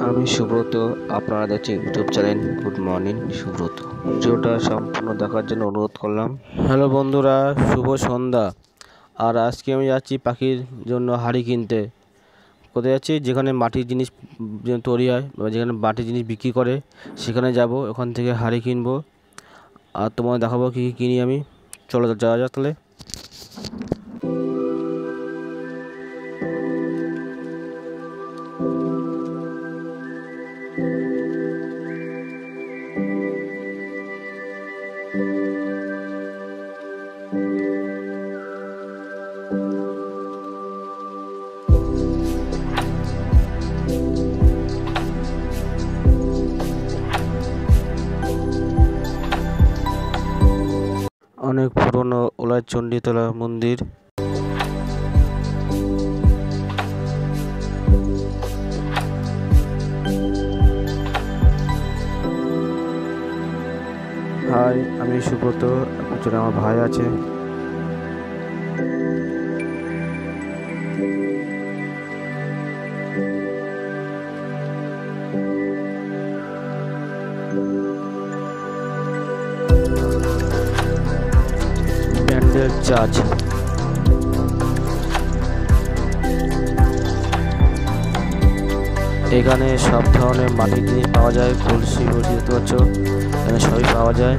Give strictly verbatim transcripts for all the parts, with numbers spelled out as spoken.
আমি সুব্রত, আপনারা দেখছেন YouTube channel good morning Subrata. ভিডিওটা সম্পূর্ণ দেখার জন্য অনুরোধ করলাম। হ্যালো বন্ধুরা, শুভ সন্ধ্যা। আর আজকে আমি যাচ্ছি পাখির জন্য হাঁড়ি কিনতে। কোথায় যাচ্ছি? যেখানে মাটির জিনিস তৈরি হয় বা যেখানে মাটির জিনিস বিক্রি করে সেখানে যাব। ওখান থেকে হাঁড়ি কিনবো আর তোমায় দেখাবো কী কী কিনি আমি। চলো যাওয়া যাক তাহলে। অনেক পুরনো ওলাই চণ্ডীতলা মন্দির। হাই, আমি সুব্রত, পিছনে আমার ভাই আছে। ব্যান্ডেল চার্জ, এখানে সব ধরনের মাটির জিনিস পাওয়া যায়। কলসি বলছি, দেখতে পাচ্ছ, এখানে সবই পাওয়া যায়।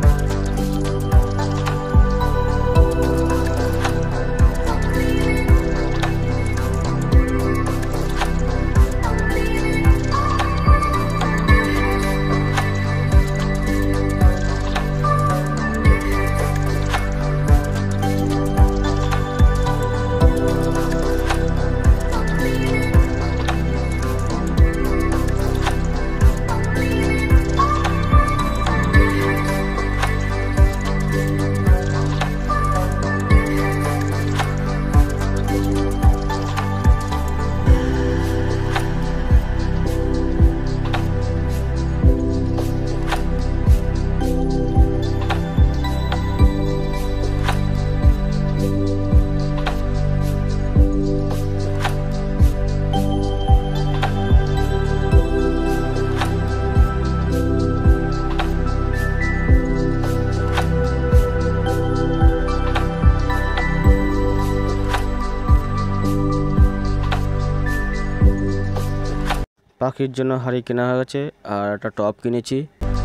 পাখির জন্য হাঁড়ি কেনা হয়ে গেছে আর একটা টব কিনেছি।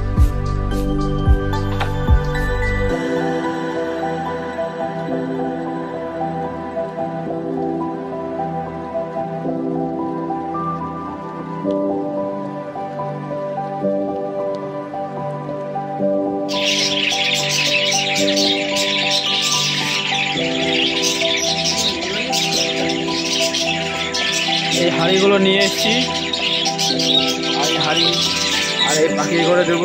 এই হাঁড়িগুলো নিয়ে এসেছি, আর এই হাঁড়ি আর এই পাখি করে দেবো।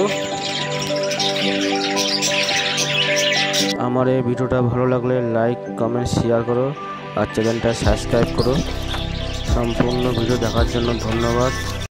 আমার এই ভিডিওটা ভালো লাগলে লাইক কমেন্ট শেয়ার করো আর চ্যানেলটা সাবস্ক্রাইব করো। সম্পূর্ণ ভিডিও দেখার জন্য ধন্যবাদ।